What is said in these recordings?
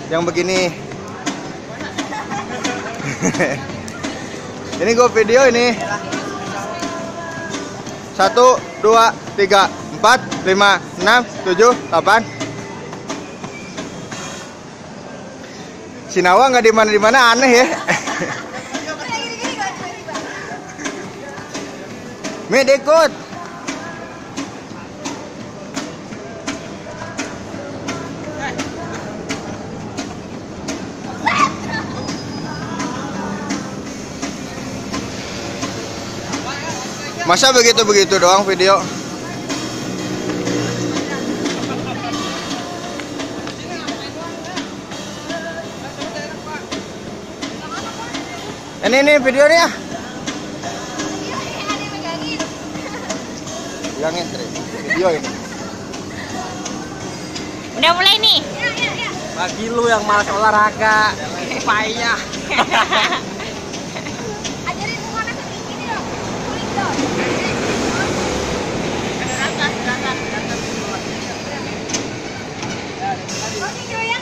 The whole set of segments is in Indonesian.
yang begini. Ini gue video ini. 1, 2, 3, 4, 5, 6, 7, 8. Sinawa nggak di mana aneh ya. Mit ikut. Masa begitu doang video? Ini videonya. Yang entry video ini. Udah mulai nih. Bagi lu yang malas olahraga, payah. Ajarin gimana gini dong. Kulik dong. Oke, goyang.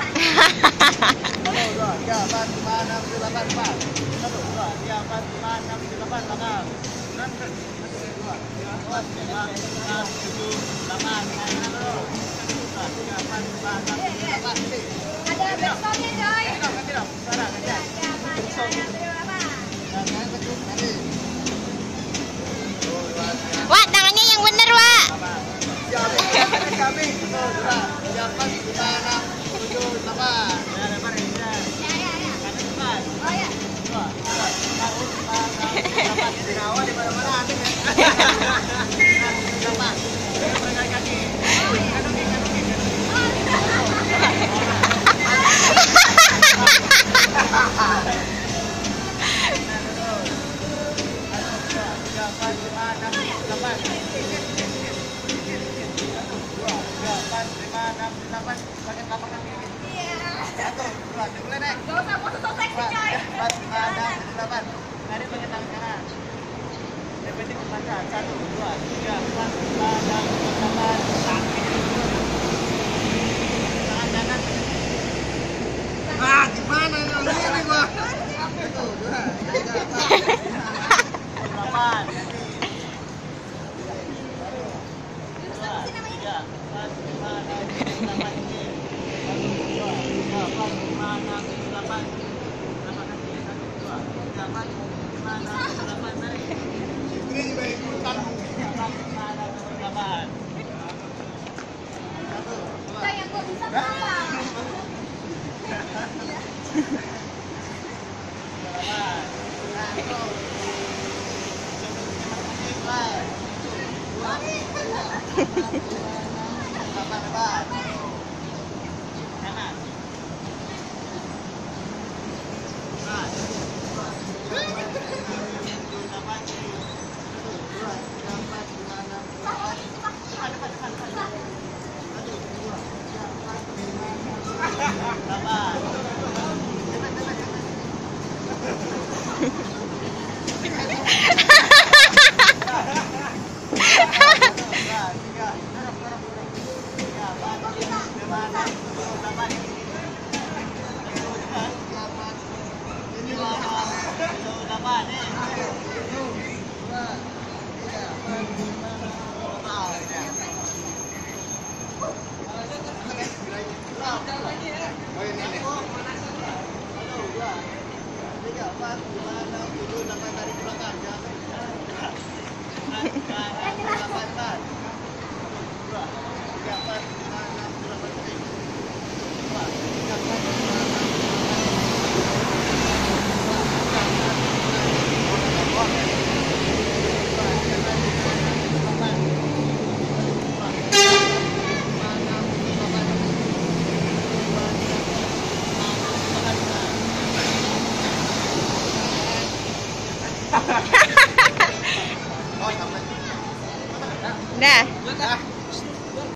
1, 2, 3, 4, 5, 6, 7, 8, 9. Ada besoknya, coy. Wak, tangannya yang bener, Wak. Gimana ini gua? 1, 2, 3, 4, 8. Nah.